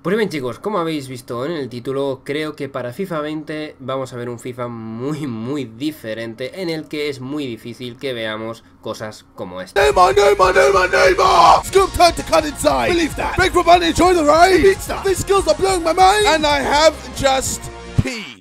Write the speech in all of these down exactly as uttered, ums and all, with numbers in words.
Pues bien chicos, como habéis visto en el título, creo que para FIFA veinte vamos a ver un FIFA muy muy diferente en el que es muy difícil que veamos cosas como esta. Neymar, Neymar, Neymar, Neymar! Scoop time to cut inside. Believe that. Break for money, enjoy the ride. Pizza. These skills are blowing my mind. And I have just peed.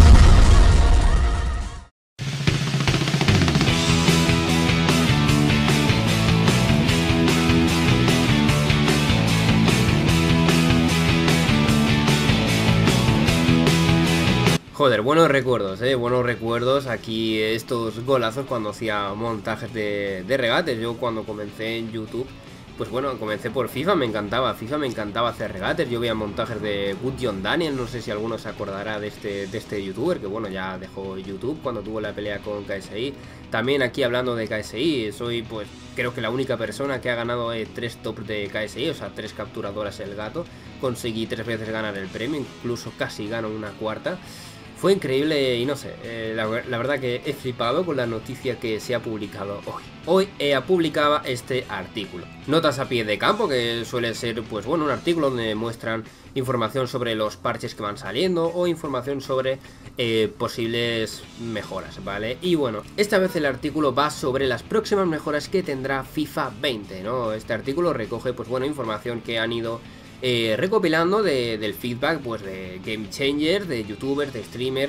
Joder, buenos recuerdos, eh, buenos recuerdos aquí estos golazos cuando hacía montajes de, de regates. Yo cuando comencé en YouTube, pues bueno, comencé por FIFA, me encantaba FIFA, me encantaba hacer regates. Yo veía montajes de Good John Daniel, no sé si alguno se acordará de este, de este youtuber, que bueno, ya dejó YouTube cuando tuvo la pelea con K S I. También aquí hablando de K S I, soy pues creo que la única persona que ha ganado eh, tres tops de K S I, o sea, tres capturadoras el gato. Conseguí tres veces ganar el premio, incluso casi gano una cuarta. Fue increíble y no sé, eh, la, la verdad que he flipado con la noticia que se ha publicado hoy. Hoy E A publicaba este artículo. Notas a pie de campo, que suele ser, pues bueno, un artículo donde muestran información sobre los parches que van saliendo o información sobre eh, posibles mejoras, ¿vale? Y bueno, esta vez el artículo va sobre las próximas mejoras que tendrá FIFA veinte, ¿no? Este artículo recoge, pues bueno, información que han ido Eh, recopilando de, del feedback pues de game changers, de youtubers, de streamers,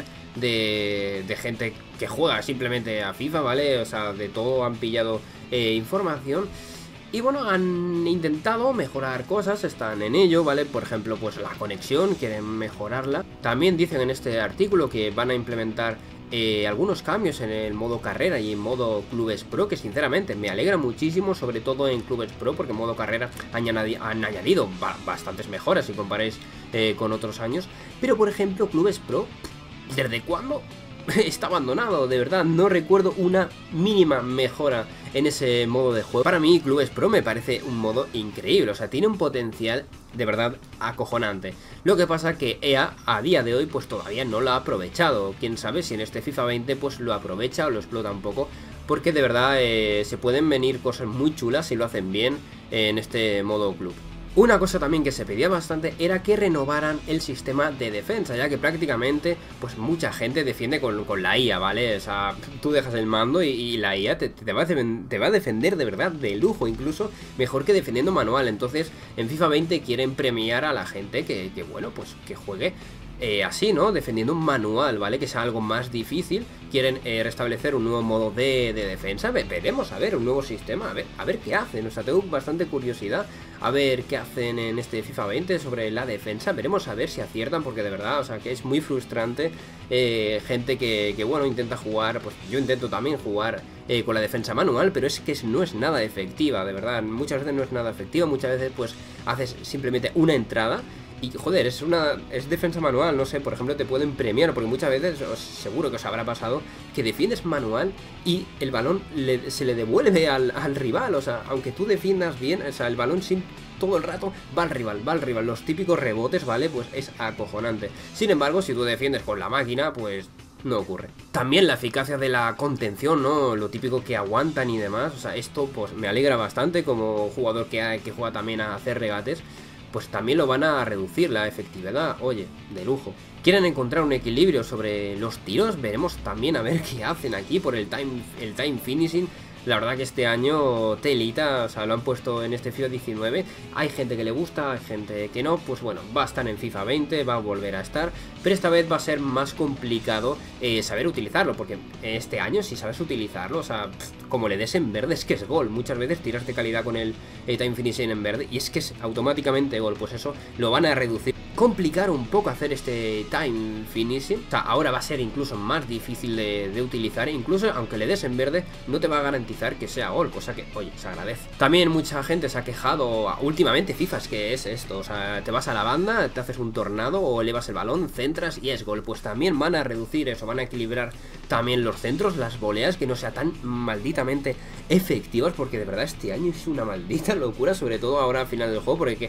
de, de gente que juega simplemente a FIFA, ¿vale? O sea, de todo han pillado eh, información. Y bueno, han intentado mejorar cosas, están en ello, ¿vale? Por ejemplo, pues la conexión, quieren mejorarla. También dicen en este artículo que van a implementar Eh, algunos cambios en el modo carrera y en modo clubes pro, que sinceramente me alegra muchísimo, sobre todo en clubes pro, porque en modo carrera han, añadi han añadido ba bastantes mejoras si comparáis eh, con otros años. Pero por ejemplo, clubes pro, ¿desde cuándo está abandonado? De verdad, no recuerdo una mínima mejora en ese modo de juego. Para mí, Clubes Pro me parece un modo increíble, o sea, tiene un potencial de verdad acojonante. Lo que pasa que E A a día de hoy pues todavía no lo ha aprovechado. Quién sabe si en este FIFA veinte pues lo aprovecha o lo explota un poco, porque de verdad eh, se pueden venir cosas muy chulas si lo hacen bien en este modo club. Una cosa también que se pedía bastante era que renovaran el sistema de defensa, ya que prácticamente pues mucha gente defiende con, con la I A, ¿vale? O sea, tú dejas el mando y, y la I A te, te, va a te va a defender de verdad de lujo, incluso mejor que defendiendo manual. Entonces en FIFA veinte quieren premiar a la gente que, que bueno, pues que juegue Eh, así, ¿no? Defendiendo un manual, ¿vale? Que sea algo más difícil. Quieren eh, restablecer un nuevo modo de, de defensa. Veremos, a ver, un nuevo sistema. A ver, a ver qué hacen. O sea, tengo bastante curiosidad a ver qué hacen en este FIFA veinte sobre la defensa. Veremos a ver si aciertan, porque de verdad, o sea, que es muy frustrante. Eh, gente que, que, bueno, intenta jugar. Pues yo intento también jugar eh, con la defensa manual, pero es que no es nada efectiva, de verdad. Muchas veces no es nada efectiva. Muchas veces, pues, haces simplemente una entrada y joder, es una es defensa manual, no sé, por ejemplo te pueden premiar, porque muchas veces, os, seguro que os habrá pasado, que defiendes manual y el balón le, se le devuelve al, al rival, o sea, aunque tú defiendas bien, o sea, el balón sin, todo el rato va al rival, va al rival, los típicos rebotes, ¿vale? Pues es acojonante. Sin embargo, si tú defiendes con la máquina, pues no ocurre. También la eficacia de la contención, ¿no? Lo típico que aguantan y demás, o sea, esto pues me alegra bastante como jugador que, ha, que juega también a hacer regates. Pues también lo van a reducir la efectividad, oye, de lujo. Quieren encontrar un equilibrio sobre los tiros, veremos también a ver qué hacen aquí por el time, el time finishing. La verdad que este año telita, o sea, lo han puesto en este FIFA diecinueve. Hay gente que le gusta, hay gente que no. Pues bueno, va a estar en FIFA veinte, va a volver a estar. Pero esta vez va a ser más complicado eh, saber utilizarlo, porque este año si sabes utilizarlo, o sea, pff, como le des en verde es que es gol. Muchas veces tiras de calidad con el eh, time finishing en verde y es que es automáticamente gol. Pues eso lo van a reducir. Complicar un poco hacer este time finishing. O sea, ahora va a ser incluso más difícil de, de utilizar. Incluso aunque le des en verde, no te va a garantizar que sea gol, cosa que, oye, se agradece. También mucha gente se ha quejado últimamente, FIFA, es que es esto, o sea, te vas a la banda, te haces un tornado o elevas el balón, centras y es gol. Pues también van a reducir eso, van a equilibrar también los centros, las voleas, que no sea tan malditamente efectivas, porque de verdad este año es una maldita locura, sobre todo ahora al final del juego, porque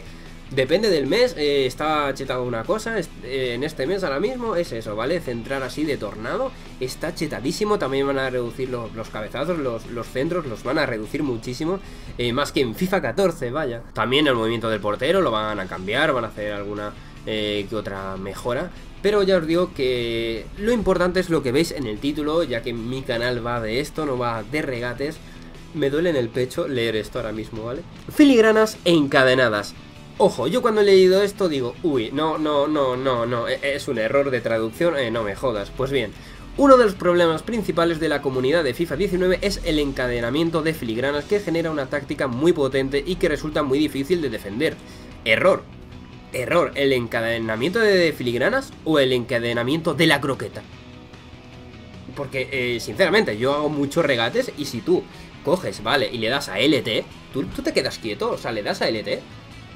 Depende del mes, eh, está chetado una cosa, es, eh, en este mes ahora mismo es eso, ¿vale? Centrar así de tornado, está chetadísimo, también van a reducir los, los cabezazos, los, los centros, los van a reducir muchísimo, eh, más que en FIFA catorce, vaya. También el movimiento del portero lo van a cambiar, van a hacer alguna eh, que otra mejora. Pero ya os digo que lo importante es lo que veis en el título, ya que mi canal va de esto, no va de regates. Me duele en el pecho leer esto ahora mismo, ¿vale? Filigranas encadenadas. Ojo, yo cuando he leído esto digo, uy, no, no, no, no, no, es un error de traducción, eh, no me jodas. Pues bien, uno de los problemas principales de la comunidad de FIFA diecinueve es el encadenamiento de filigranas, que genera una táctica muy potente y que resulta muy difícil de defender. Error. Error, ¿el encadenamiento de filigranas o el encadenamiento de la croqueta? Porque, eh, sinceramente, yo hago muchos regates y si tú coges, vale, y le das a L T, tú, tú te quedas quieto, o sea, le das a L T,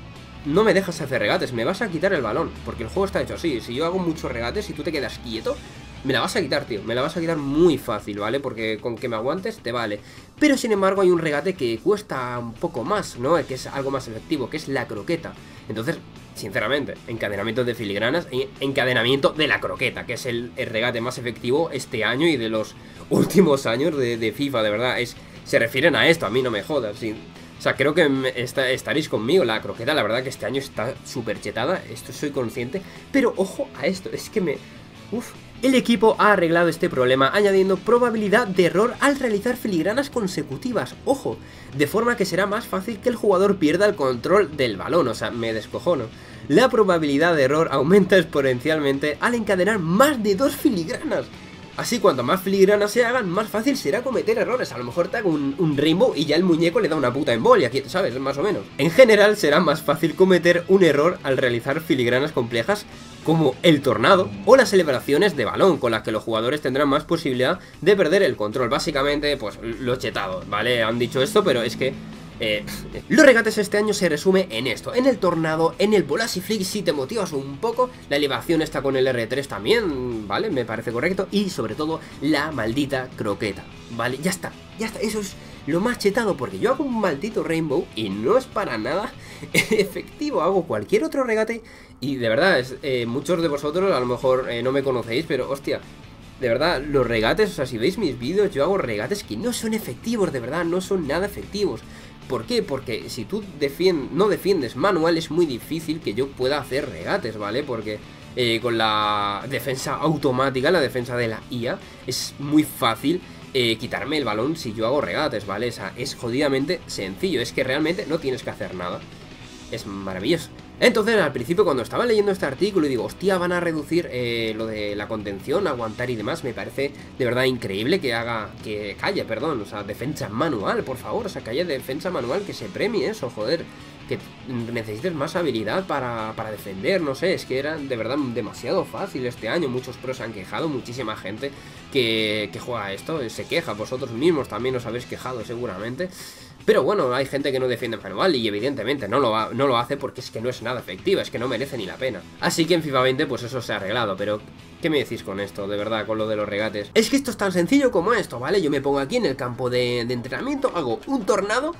no me dejas hacer regates, me vas a quitar el balón, porque el juego está hecho así. Si yo hago muchos regates y tú te quedas quieto, me la vas a quitar, tío, me la vas a quitar muy fácil, ¿vale? Porque con que me aguantes te vale. Pero sin embargo hay un regate que cuesta un poco más, ¿no? Que es algo más efectivo, que es la croqueta. Entonces, sinceramente, encadenamiento de filigranas, encadenamiento de la croqueta, que es el, el regate más efectivo este año y de los últimos años de, de FIFA, de verdad. Es, se refieren a esto, a mí no me jodas, sí. O sea, creo que está, estaréis conmigo. La croqueta, la verdad que este año está súper chetada, esto soy consciente. Pero ojo a esto, es que me... Uf. El equipo ha arreglado este problema añadiendo probabilidad de error al realizar filigranas consecutivas, ojo, de forma que será más fácil que el jugador pierda el control del balón, o sea, me descojono. La probabilidad de error aumenta exponencialmente al encadenar más de dos filigranas. Así, cuanto más filigranas se hagan, más fácil será cometer errores. A lo mejor te hago un, un rainbow y ya el muñeco le da una puta embolia, ¿sabes? Más o menos. En general, será más fácil cometer un error al realizar filigranas complejas como el tornado o las celebraciones de balón, con las que los jugadores tendrán más posibilidad de perder el control. Básicamente, pues, lo chetado, ¿vale? Han dicho esto, pero es que... Eh, los regates este año se resume en esto, en el tornado, en el Bolasi Flick si te motivas un poco, la elevación está con el R tres también, ¿vale? Me parece correcto, y sobre todo la maldita croqueta, ¿vale? Ya está, ya está, eso es lo más chetado, porque yo hago un maldito rainbow y no es para nada efectivo, hago cualquier otro regate y de verdad, es, eh, muchos de vosotros a lo mejor eh, no me conocéis, pero hostia... De verdad, los regates, o sea, si veis mis vídeos, yo hago regates que no son efectivos, de verdad, no son nada efectivos. ¿Por qué? Porque si tú defien no defiendes manual, es muy difícil que yo pueda hacer regates, ¿vale? Porque eh, con la defensa automática, la defensa de la I A, es muy fácil eh, quitarme el balón si yo hago regates, ¿vale? O sea, es jodidamente sencillo, es que realmente no tienes que hacer nada. Es maravilloso. Entonces, al principio, cuando estaba leyendo este artículo y digo, hostia, van a reducir eh, lo de la contención, aguantar y demás, me parece de verdad increíble que haga, que haya, perdón, o sea, defensa manual, por favor, o sea, que haya defensa manual, que se premie eso, joder, que necesites más habilidad para, para defender, no sé, es que era de verdad demasiado fácil este año, muchos pros se han quejado, muchísima gente que, que juega a esto, se queja, vosotros mismos también os habéis quejado seguramente. Pero bueno, hay gente que no defiende manual y evidentemente no lo, ha, no lo hace porque es que no es nada efectiva, es que no merece ni la pena. Así que en FIFA veinte pues eso se ha arreglado, pero ¿qué me decís con esto, de verdad, con lo de los regates? Es que esto es tan sencillo como esto, ¿vale? Yo me pongo aquí en el campo de, de entrenamiento, hago un tornado,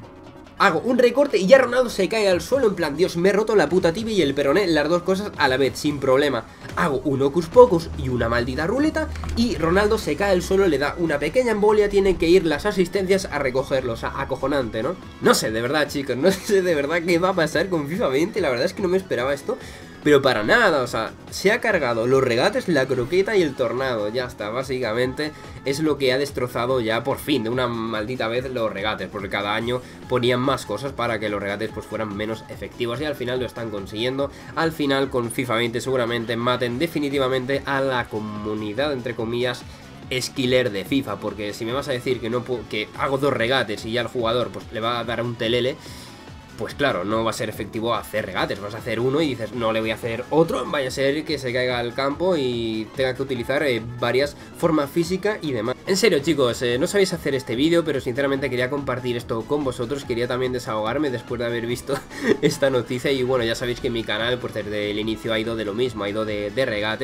hago un recorte y ya Ronaldo se cae al suelo en plan, Dios, me he roto la puta tibia y el peroné, las dos cosas a la vez, sin problema. Hago un hocus pocus y una maldita ruleta y Ronaldo se cae al suelo, le da una pequeña embolia, tienen que ir las asistencias a recogerlo, o sea, acojonante, ¿no? No sé, de verdad, chicos, no sé de verdad qué va a pasar con FIFA veinte, la verdad es que no me esperaba esto. Pero para nada, o sea, se ha cargado los regates, la croqueta y el tornado. Ya está, básicamente es lo que ha destrozado ya por fin de una maldita vez los regates. Porque cada año ponían más cosas para que los regates pues fueran menos efectivos. Y al final lo están consiguiendo. Al final con FIFA veinte seguramente maten definitivamente a la comunidad, entre comillas, esquiler de FIFA. Porque si me vas a decir que, no puedo, que hago dos regates y ya el jugador pues le va a dar un telele, pues claro, no va a ser efectivo hacer regates, vas a hacer uno y dices, no le voy a hacer otro, vaya a ser que se caiga al campo y tenga que utilizar eh, varias formas físicas y demás. En serio, chicos, eh, no sabéis hacer este vídeo, pero sinceramente quería compartir esto con vosotros, quería también desahogarme después de haber visto esta noticia y bueno, ya sabéis que mi canal, pues desde el inicio ha ido de lo mismo, ha ido de, de regates.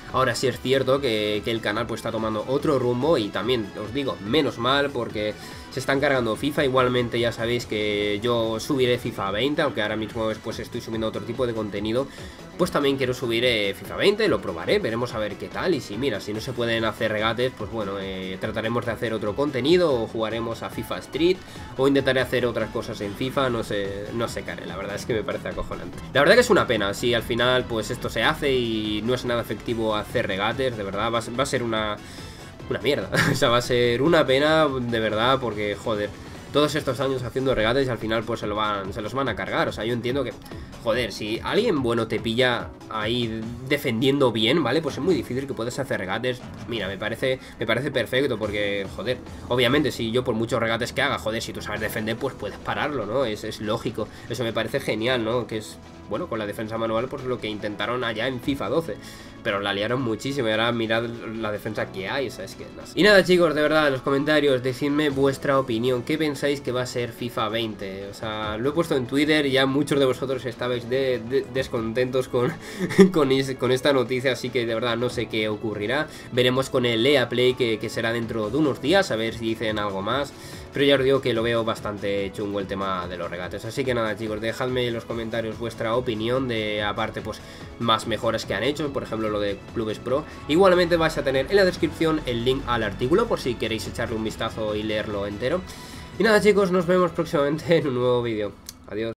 Ahora sí es cierto que, que el canal pues está tomando otro rumbo y también os digo, menos mal porque se están cargando FIFA. Igualmente ya sabéis que yo subiré FIFA veinte, aunque ahora mismo pues estoy subiendo otro tipo de contenido. Pues también quiero subir eh, FIFA veinte, lo probaré, veremos a ver qué tal. Y si mira, si no se pueden hacer regates, pues bueno, eh, trataremos de hacer otro contenido o jugaremos a FIFA Street o intentaré hacer otras cosas en FIFA, no sé, no sé qué haré, la verdad es que me parece acojonante. La verdad que es una pena, si al final pues esto se hace y no es nada efectivo hacer regates, de verdad va a, va a ser una... una mierda, o sea, va a ser una pena de verdad porque, joder, todos estos años haciendo regates y al final pues se, lo van, se los van a cargar. O sea, yo entiendo que, joder, si alguien bueno te pilla ahí defendiendo bien, ¿vale? Pues es muy difícil que puedas hacer regates. Mira, me parece, me parece perfecto porque, joder, obviamente si yo por muchos regates que haga, joder, si tú sabes defender, pues puedes pararlo, ¿no? Es, es lógico, eso me parece genial, ¿no? Que es, bueno, con la defensa manual pues lo que intentaron allá en FIFA doce. Pero la liaron muchísimo y ahora mirad la defensa que hay, o sea, es que no sé. Y nada chicos, de verdad, en los comentarios decidme vuestra opinión, ¿qué pensáis que va a ser FIFA veinte? O sea, lo he puesto en Twitter y ya muchos de vosotros estabais de, de, descontentos con, con, is, con esta noticia, así que de verdad no sé qué ocurrirá. Veremos con el E A Play que, que será dentro de unos días, a ver si dicen algo más. Pero ya os digo que lo veo bastante chungo el tema de los regates. Así que nada chicos, dejadme en los comentarios vuestra opinión de, aparte pues, más mejoras que han hecho, por ejemplo lo de Clubes Pro. Igualmente vais a tener en la descripción el link al artículo por si queréis echarle un vistazo y leerlo entero. Y nada chicos, nos vemos próximamente en un nuevo vídeo. Adiós.